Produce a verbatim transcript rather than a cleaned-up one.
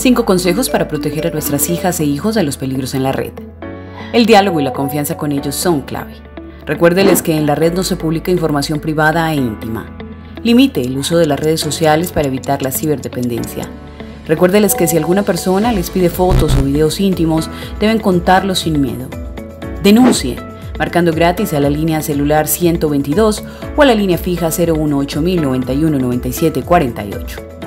Cinco consejos para proteger a nuestras hijas e hijos de los peligros en la red. El diálogo y la confianza con ellos son clave. Recuérdeles que en la red no se publica información privada e íntima. Limite el uso de las redes sociales para evitar la ciberdependencia. Recuérdeles que si alguna persona les pide fotos o videos íntimos, deben contarlos sin miedo. Denuncie, marcando gratis a la línea celular ciento veintidós o a la línea fija cero uno ocho mil noventa y uno noventa y siete cuarenta y ocho.